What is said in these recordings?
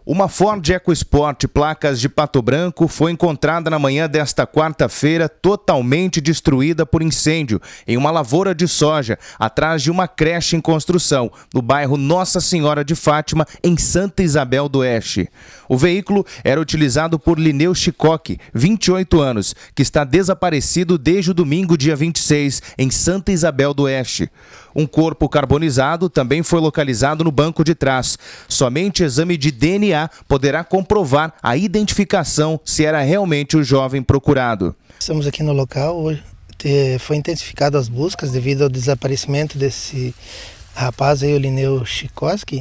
Uma Ford EcoSport placas de Pato Branco foi encontrada na manhã desta quarta-feira totalmente destruída por incêndio em uma lavoura de soja, atrás de uma creche em construção, no bairro Nossa Senhora de Fátima, em Santa Isabel do Oeste. O veículo era utilizado por Lineu Chicoque, 28 anos, que está desaparecido desde o domingo, dia 26, em Santa Isabel do Oeste. Um corpo carbonizado também foi localizado no banco de trás. Somente exame de DNA poderá comprovar a identificação se era realmente o jovem procurado. Estamos aqui no local, hoje foi intensificado as buscas devido ao desaparecimento desse rapaz aí, o Lineu Chicoque,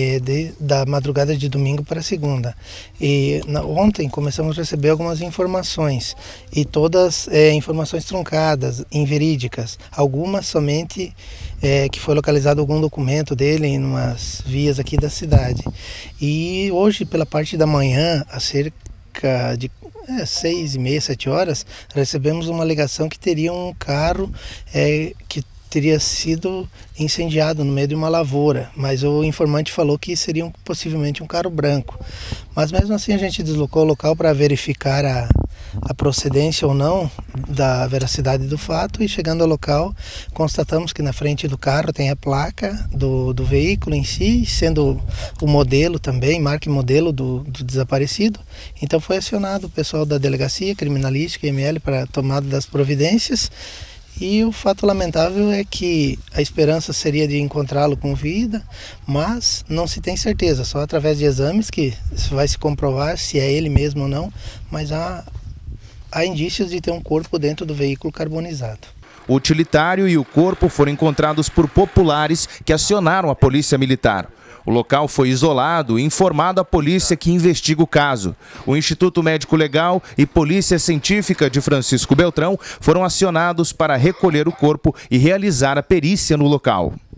da madrugada de domingo para segunda. Ontem começamos a receber algumas informações, e todas informações truncadas, inverídicas. Algumas somente que foi localizado algum documento dele em umas vias aqui da cidade. E hoje, pela parte da manhã, a cerca de 6h30, 7 horas, recebemos uma ligação que teria um carro que teria sido incendiado no meio de uma lavoura, mas o informante falou que seria possivelmente um carro branco. Mas mesmo assim a gente deslocou o local para verificar a procedência ou não da veracidade do fato, e chegando ao local constatamos que na frente do carro tem a placa do veículo em si, sendo o modelo também, marca e modelo do desaparecido. Então foi acionado o pessoal da Delegacia Criminalística ML para a tomada das providências. E o fato lamentável é que a esperança seria de encontrá-lo com vida, mas não se tem certeza, só através de exames que vai se comprovar se é ele mesmo ou não, mas há indícios de ter um corpo dentro do veículo carbonizado. O utilitário e o corpo foram encontrados por populares que acionaram a polícia militar. O local foi isolado e informado à polícia que investiga o caso. O Instituto Médico Legal e Polícia Científica de Francisco Beltrão foram acionados para recolher o corpo e realizar a perícia no local.